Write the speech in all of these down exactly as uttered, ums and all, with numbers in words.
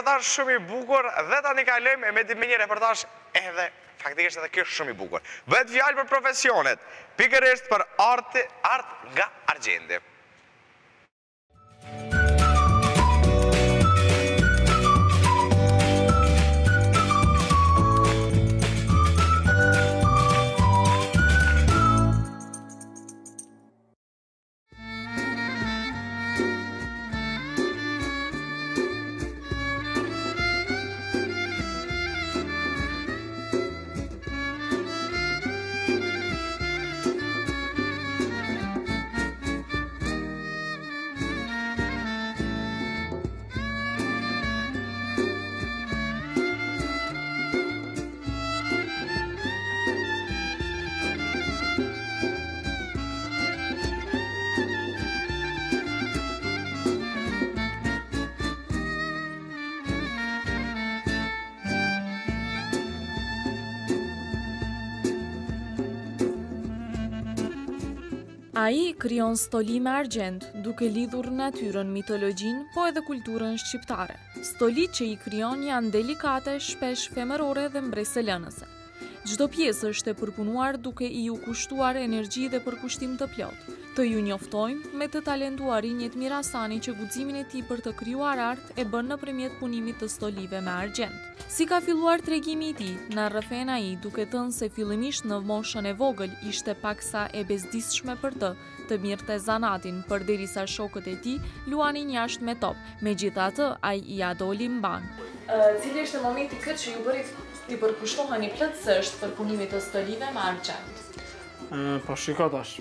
reportazh shumë i bukur dhe tani kalojmë me me një reportazh edhe faktikisht edhe kjo shumë i bukur. Bëhet fjalë për profesionet, pikërisht për art art nga argjendi. Ai krijon stoli me argjend, duke lidhur natyrën, mitologjin, po edhe kulturën shqiptare. Stolit që i krijon janë delikate, shpesh femërore dhe mbresëlënëse. Çdo pjesë është e përpunuar duke i u kushtuar energji dhe përkushtim të plot. Të ju njoftojmë me të talentuar Injet Mirasani që guximin e tij për të krijuar art e bën nëpërmjet punimit të stolive me argjend. Si ka filluar tregimi i tij, na rrëfen ai duke thënë se fillimisht në moshën e vogël ishte paksa e bezdisshme për të, të mirëte zanatin, përderisa shokët e tij luanin jashtë me top. Megjithatë, ai i adoli mban. Cili është momenti këtë që ju bëri ti përkushtoheni plotësisht për punimin e stolive me argjend? Po shiko tash.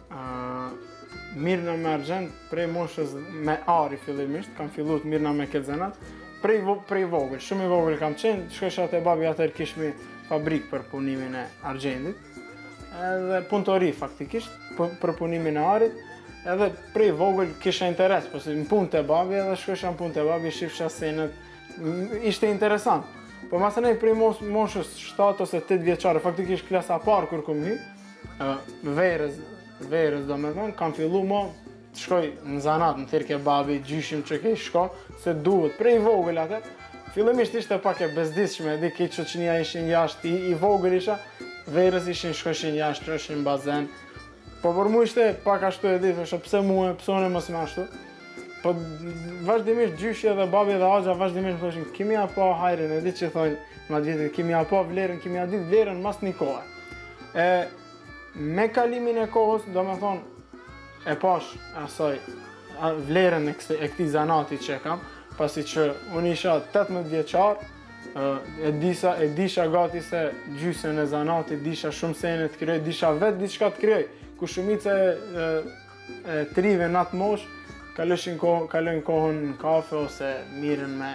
Mirna me argjend prej moshës me ari fillimisht, kam filluar mirna me këtë zanat. Prej, prej vogël, shumë i vogël kam qenë, shkosha te babi atëherë kishmi fabrik për punimin e argjendit, edhe punëtori faktikisht, për punimin e arit, edhe prej vogël kisha interes, përse në punë te babi edhe shkosha në punë te babi, shifsha senet, ishte interesant. Po masënej prej moshës shtatë ose tetë vjeçare, faktikisht klasa parë kur kom hy, verës, verës do me thonë, kam fillu mo, të shkoj në zanat, në thirke babi, gjyshim që kej shko, se duhet, prej vogël atë, fillimisht ishte pak e bezdisshme, di ki qoqënia ishin jashtë, i, i vogël isha, verës ishin shkoshin jashtë, ishin bazen, po për mu ishte pak ashtu e ditë, është pse muhe, pse une mos me ashtu, po vazhdimisht gjyshja dhe babi dhe agja vazhdimisht më thoshin, kimi apo hajrin, e ditë që thonë, ma gjithë, kimi apo vlerën, kimi a ditë vlerën mas një kohë. E, me kalimin e kohës, do me thonë, e pash asaj vlerën e këtij zanati që e kam, pasi që unë isha tetëmbëdhjetë vjeçar, e disha e disha gati se gjysmën e zanatit, disha shumë sene të krijoj, disha vetë diçka të krijoj, ku shumica e, e trive në atë moshë kalojnë kohën, kalojnë kohën në kafe ose mirën me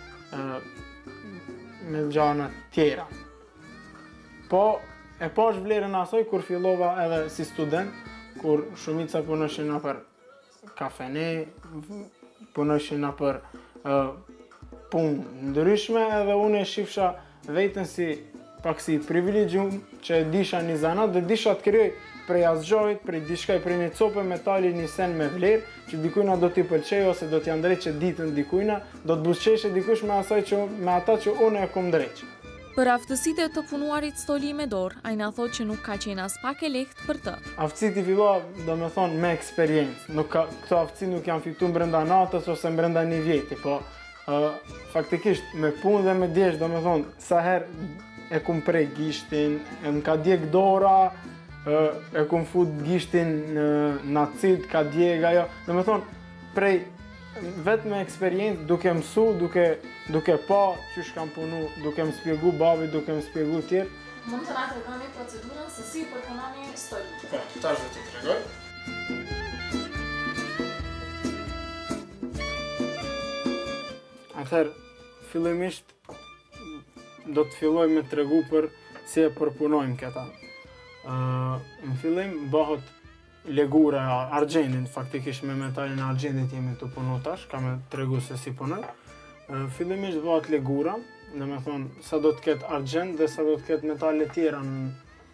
me gjana tjera. Po e pash vlerën asaj kur fillova edhe si student, kur shumica punoshin në për kafene, punoshin në për uh, punë ndryshme, edhe unë e shifsha vetën si pak si privilegjum që e disha një zanat dhe disha të krijoj prej asgjojt, prej diçkaj, prej një copë metali një sen me vlerë, që dikujna do t'i pëlqej ose do t'i ndreqe ditën dikujna, do t'busqeshe dikush me asaj që me ata që unë e kom ndreqe. Për aftësitë të punuarit stoli me dorë, ai na thotë që nuk ka qenë as pak e lehtë për të. Aftësitë i fillua, do me thonë, me eksperiencë. Nuk ka, këto aftësi nuk janë fitu brenda natës ose brenda një vjeti, po uh, faktikisht me punë dhe me djesh, do me thonë, sa herë e kum prej gishtin, e më ka djeg dora, uh, e kum fut gishtin uh, në acid, ka djeg ajo, do me thonë, prej vetë me eksperiencë, duke mësu, duke, duke pa qysh kam punu, duke më spjegu babi, duke më spjegu tjerë. Mund të na tregoni procedurën se si përpunoni stolin? Po, tash do t'i tregoj. Atëherë, fillimisht do të filloj me tregu për si e përpunojmë këta. Uh, në fillim bëhet legura argjendit, faktikisht me metalin e argjendit jemi të punu tash, ka me tregu se si punoj. Fillimisht bëhet legura, dhe me thonë sa do të ketë argjend dhe sa do të ketë metale tjera në,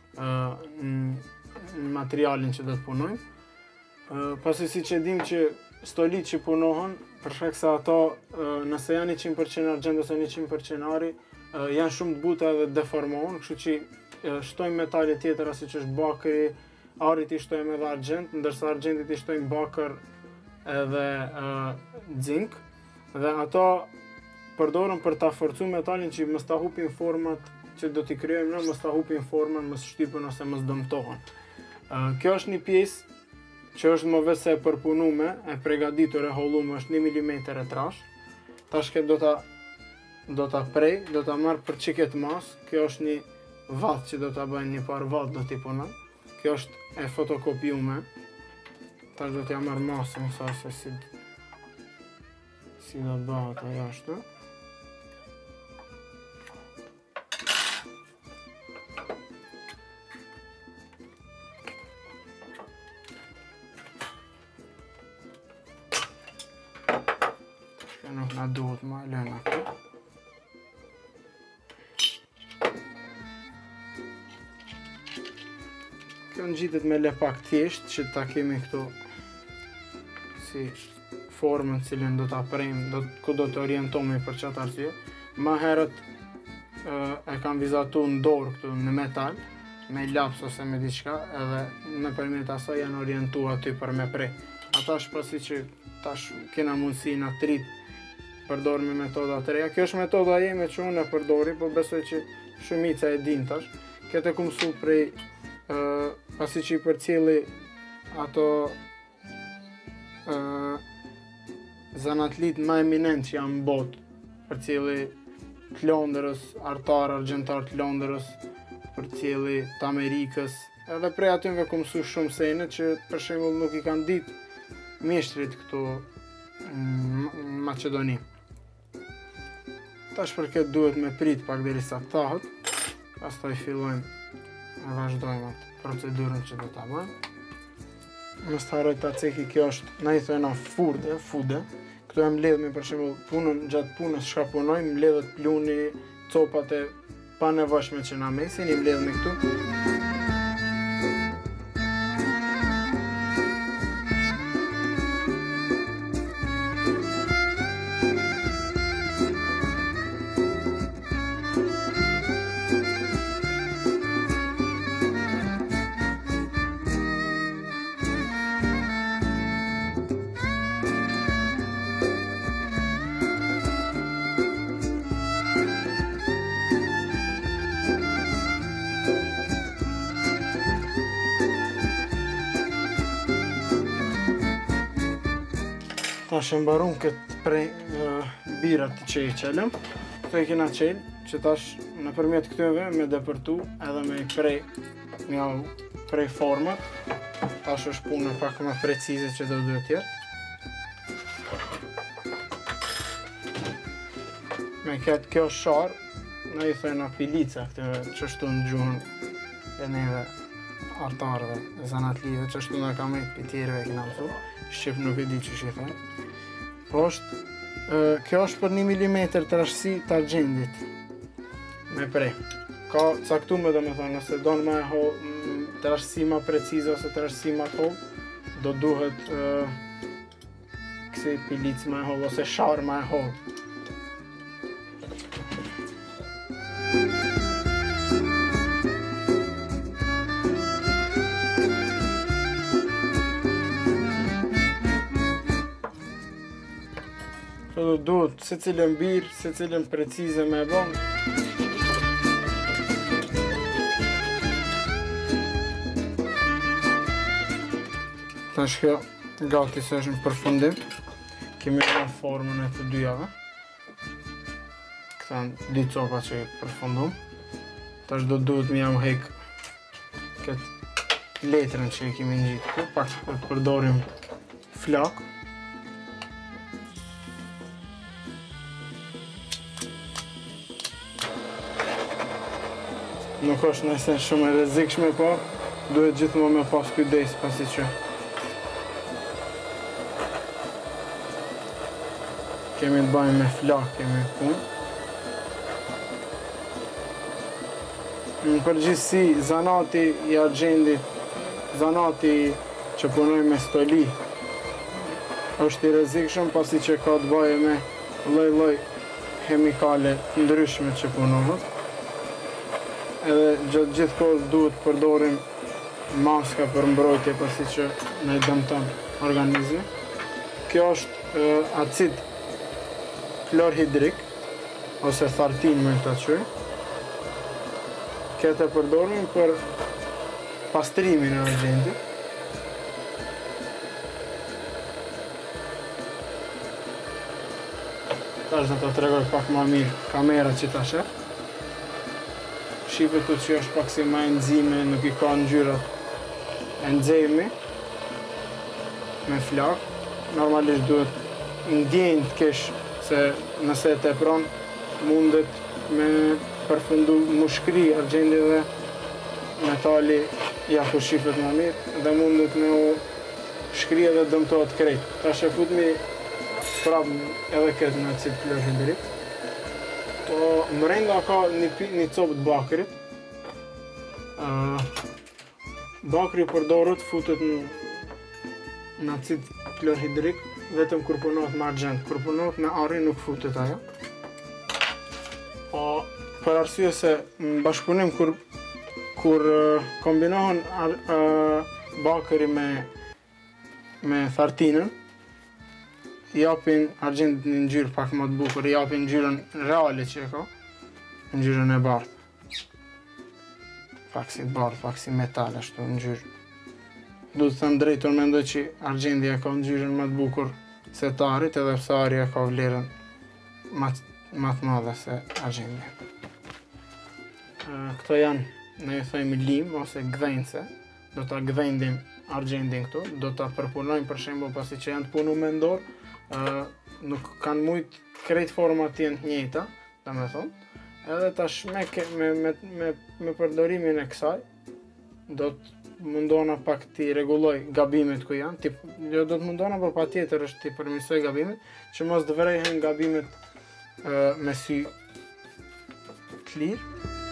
në materialin që do të punojmë. Pasi si që dim që stolit që punohen, për shkak se ato, nëse janë njëqind përqind argjend ose njëqind përqind ari, janë shumë të buta dhe deformohen, kështu që shtojmë metale tjetër si që është bakri, arit i shtojmë edhe argjend, ndërsa argjendit i shtojmë bakër edhe zink, dhe ato përdoren për ta forcu metalin që mos ta hupin format që do t'i krijojmë ne, mos ta hupin formën, mos shtypen ose mos dëmtohen. Kjo është një pjesë që është më vetë se e përpunume, e pregaditur, e hollume, është një milimetër e trash. Tash këtë do ta do ta prej, do ta marr për qiket mas. Kjo është një vath që do ta bëjnë, një par vath do t'i punoj. Kjo është e fotokopiume. Tash do t'ja marr masën sa se si si do bëhet ajo ashtu. Nuk na duhet ma lëna këtu. Kjo ngjitet me lepak thjesht që ta kemi këtu si formën cilën do ta prejmë, do ku do të orientohemi për çfarë arsye. Më herët e kam vizatu në dorë këtu në metal, me laps ose me diçka, edhe nëpërmjet asaj janë orientuar aty për me prej. Ata shpasi që tash kena mundësi na trit përdor me metoda të reja. Kjo është metoda jeme që unë e përdori, po besoj që shumica e din tash. Këtë e ku mësu prej uh, pasi që i përcjeli ato uh, zanatlit ma eminent që janë në botë, përcjeli të Londrës, artar, argjentar të Londrës, përcjeli të Amerikës, edhe prej atyve ku mësu shumë sene që për shembull nuk i kanë ditë mjeshtrit këtu në Maqedoni. Tash për këtë duhet me prit pak derisa tahet, pastaj fillojmë e vazhdojmë atë procedurën që do ta bëjmë. Mos të harroj ta ceki, kjo është, na i thojna furde, fude. Këtu e mbledhemi për shembull punën, gjatë punës çka punojmë, mbledhet pluni, copat e panevojshme që na mesin, i mbledhemi këtu. Tash e mbarum këtë prej uh, birat që i qelëm. Këto i kena qelë, që tash në përmjet këtyve me depërtu edhe me i prej, nga prej format. Tash është punë pak më precize që do duhet tjetë. Me këtë kjo sharë, në i thojna pilica këtyve që shtu në gjuhën e neve artarëve, e zanatlive, që shtu në kam e pitjerëve e kena mësu. Shqip nuk e di që shi thaj. Po është, kjo është për një milimetër trashësi të argjendit me prej. Ka caktume do me thonë, nëse do në ma e ho trashësi ma precize ose trashësi ma ho, do duhet kësi pilic ma e ho ose sharë ma e ho. Do duhet se cilën birë, se cilën precize me bon. Tash kjo gati se është në përfundim. Kemi në formën e të dyjave. Këta në dy copa që i përfundum. Tash do duhet mi jam hek këtë letrën që i kemi ngjitë këtu, pak për përdorim flak. Nuk është nëse shumë e rrezikshme, po duhet gjithmonë me pas kujdes pasi që kemi të bëjmë me flak, kemi punë. Në përgjithësi, zanati i argjendit, zanati që punoj me stoli, është i rrezikshëm pasi që ka të bëjë me lloj-lloj chemikale ndryshme që punohet. Edhe gjatë gjithë kohës duhet përdorim maska për mbrojtje pasi që ne dëmton organizmin. Kjo është e, acid klorhidrik ose thartin me ta quajmë. Këtë e përdorim për pastrimin e argjendit. Tash do të tregoj pak më mirë kamera që ta shef. Shifet të që është pak si ma enzime, nuk i ka ngjyrat e nxehmi me flak. Normalisht duhet ndjenjë të kesh se nëse e tepron mundet me përfundu mushkri argjendi dhe metali ja ku shifet më mirë dhe mundet me u shkri edhe dëmtohet krejt. Tash e futmi prap edhe këtë në acid klorhidrik. Po mrenda ka një, një copë të bakrit. Uh, bakri përdorët futet në, në acid klorhidrik vetëm kur punohet me argjend. Kur punohet me ari nuk futet ajo. Po për arsye se në bashkëpunim kur kur uh, kombinohen ar, uh, bakri me me thartinën, japin argjendit një ngjyrë pak më të bukur, japin ngjyrën reale që e ka, ngjyrën e bardhë. Pak si bardhë, pak si metal ashtu ngjyrë. Du të thënë drejt, unë mendoj që argjendi e ka ngjyrën më të bukur se të arit, edhe pse ari e ka vlerën më të madhe se argjendi. Këto janë, ne ju thojmë lim ose gdhenjse, do ta gdhenjdim argjendin këtu, do ta përpunojmë për shembull pasi që janë të punu me dorë. Uh, nuk kanë mujt krejt format të jenë të njëjta, domethënë. Edhe tash me, me, me, me, me përdorimin e kësaj, do të mundona pak t'i rregulloj gabimet ku janë, t'i, jo do të mundona, por patjetër është t'i përmirësoj gabimet, që mos të vrehen gabimet uh, me sy të lirë.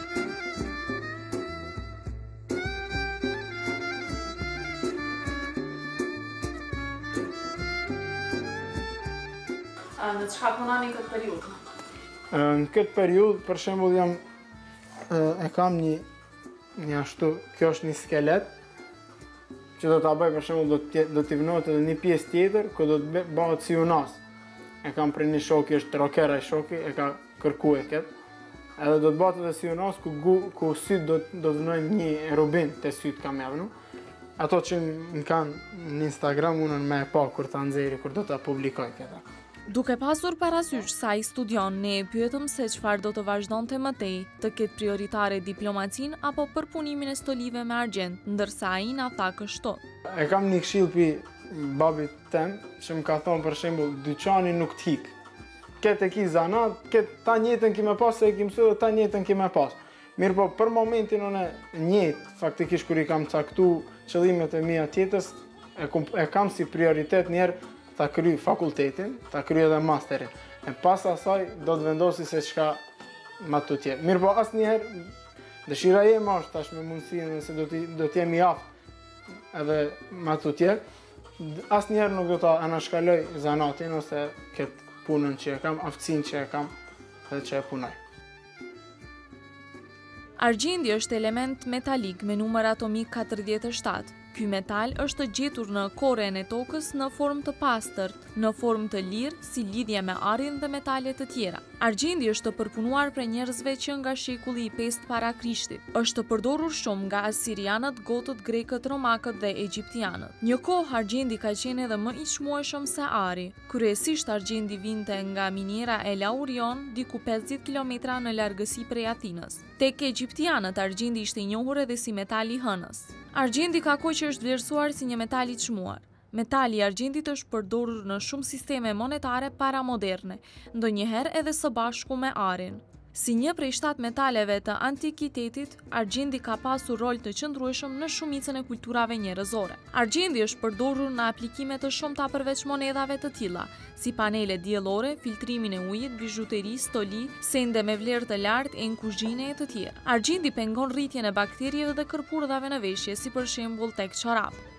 Në çka punoni në këtë periudhë? Në këtë periudhë, për shembull, jam e kam një një ashtu, kjo është një skelet që do ta bëj, për shembull, do të do t'i vënohet edhe një pjesë tjetër ku do të bëhet si unas. E kam për një shoki, është rockera i shoki, e ka kërkuar këtë. Edhe do të bëhet edhe si unas ku ku syt do do të vënojmë një rubin te syt kam javnu. Ato që më kanë në Instagram unën me e pa kur ta nxjerrë, kur do ta publikoj këtë. Duke pasur parasysh sa i studion, ne e pyetëm se çfarë do të vazhdonte më tej, të ketë prioritare diplomacinë apo përpunimin e stolive me argjend, ndërsa ai na tha kështu. E kam një këshill pi babit tem që më ka thonë për shembull dyqani nuk t'hik. Këtë e ki zanat, këtë ta njëjtën ki me pas se e ki mësuar, ta njëjtën ki me pas. Mirë po për momentin unë njëjtë faktikisht kur i kam caktu qëllimet e mia tjetës, e, e kam si prioritet njerë ta kryj fakultetin, ta kryj edhe masterin. E pas asaj do të vendosi se çka ma të tjerë. Mirë po asnjëherë dëshira ime është tash me mundësinë se do të do të jem i aftë edhe ma të tjerë. Asnjëherë nuk do ta anashkaloj zanatin ose këtë punën që e kam, aftësinë që e kam dhe që e punoj. Argjendi është element metalik me numër atomik katërdhjetë e shtatë. Ky metal është gjetur në korren e tokës në formë të pastërt, në formë të lirë si lidhje me arin dhe metale të tjera. Argjendi është të përpunuar prej njerëzve që nga shekulli i pestë para Krishtit. Është të përdorur shumë nga asirianët, gotët, grekët, romakët dhe egjiptianët. Një kohë argjendi ka qenë edhe më i çmueshëm se ari. Kryesisht argjendi vinte nga miniera e Laurion, diku pesëdhjetë kilometra në largësi prej Atinës. Tek egjiptianët argjendi ishte i njohur edhe si metali i hënës. Argjendi ka kohë që është vlerësuar si një metal i çmuar. Metali i argjendit është përdorur në shumë sisteme monetare paramoderne, ndonjëherë edhe së bashku me arin. Si një prej shtatë metaleve të antikitetit, argjendi ka pasur rol të qëndrueshëm në shumicën e kulturave njerëzore. Argjendi është përdorur në aplikime të shumta përveç monedhave të tilla, si panele diellore, filtrimin e ujit, bizhuteri, stoli, sende me vlerë të lartë e në kuzhinë e të tjerë. Argjendi pengon rritjen e bakterieve dhe kërpurdhave në veshje, si për shembull tek çorap.